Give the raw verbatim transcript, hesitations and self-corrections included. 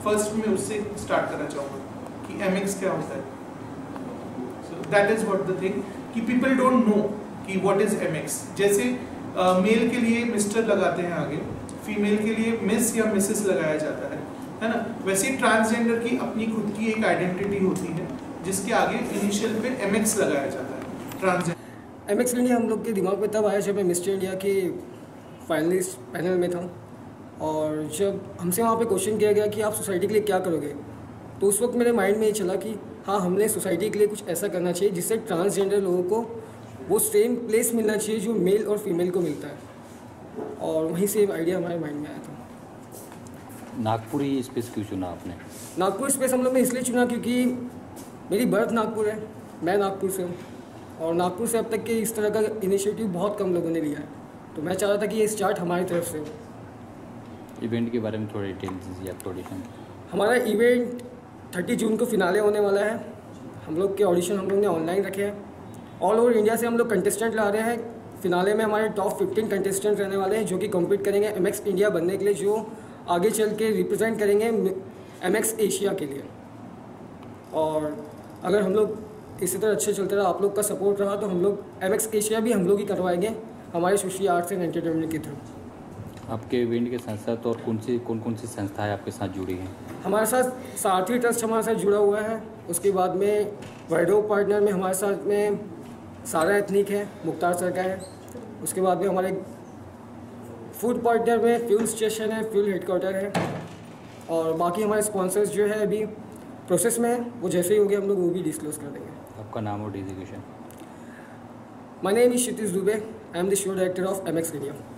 First मैं उससे start करना चाहूँगा कि एम एक्स क्या होता है. So that is what the thing कि पीपल डोंट नो कि व्हाट इज एम एक्स. जैसे मेल uh, के लिए मिस्टर लगाते हैं आगे, फीमेल के लिए मिस या मिसेस लगाया जाता है, है ना. वैसे ट्रांसजेंडर की अपनी खुद की एक आइडेंटिटी होती है जिसके आगे इनिशियल पे एम एक्स लगाया जाता है. ट्रांसजेंडर एम एक्स इंडिया हम लोग के दिमाग में तब आया जब मैं मिस्टर इंडिया के फाइनलिस्ट पैनल में था, और जब हमसे वहाँ पे क्वेश्चन किया गया कि आप सोसाइटी के लिए क्या करोगे, तो उस वक्त मेरे माइंड में ये चला कि हाँ, हमने सोसाइटी के लिए कुछ ऐसा करना चाहिए जिससे ट्रांसजेंडर लोगों को वो सेम प्लेस मिलना चाहिए जो मेल और फीमेल को मिलता है, और वहीं से आइडिया हमारे माइंड में आया था. नागपुर ही स्पेस क्यों चुना आपने? नागपुर स्पेस हम लोग ने इसलिए चुना क्योंकि मेरी बर्थ नागपुर है, मैं नागपुर से हूँ, और नागपुर से अब तक के इस तरह का इनिशिएटिव बहुत कम लोगों ने लिया है, तो मैं चाह रहा था कि ये स्टार्ट हमारी तरफ से हो. इवेंट के बारे में थोड़ी डिटेल दीजिए आप. ऑडिशन हमारा इवेंट थर्टी जून को फिनाले होने वाला है. हम लोग के ऑडिशन हम लोग ने ऑनलाइन रखे हैं. ऑल ओवर इंडिया से हम लोग कंटेस्टेंट ला रहे हैं. फिनाले में हमारे टॉप फिफ्टीन कंटेस्टेंट रहने वाले हैं जो कि कम्पीट करेंगे एम एक्स इंडिया बनने के लिए, जो आगे चल के रिप्रेजेंट करेंगे एम एक्स एशिया के लिए. और अगर हम लोग इसी तरह अच्छे चलते रहा, आप लोग का सपोर्ट रहा, तो हम लोग एम एक्स एशिया भी हम लोग ही करवाएंगे हमारे सुश्री आर्ट्स एंड एंटरटेनमेंट के थ्रू. आपके इवेंट के साथ साथ और कौन सी कौन कौन सी संस्थाएं आपके साथ जुड़ी हैं? हमारे साथ सारथी ट्रस्ट हमारे साथ जुड़ा हुआ है. उसके बाद में वाइडो पार्टनर में हमारे साथ में सारा एथनिक है, मुख्तार सर का है. उसके बाद में हमारे फूड पार्टनर में फ्यूल स्टेशन है, फ्यूल हेडक्वार्टर है, और बाकी हमारे स्पॉन्सर्स जो है अभी प्रोसेस में है, वो जैसे ही होंगे हम लोग वो भी डिस्क्लोज कर देंगे. आपका नाम और designation? My name is Kshitij Dubey. I am the show director of M X India.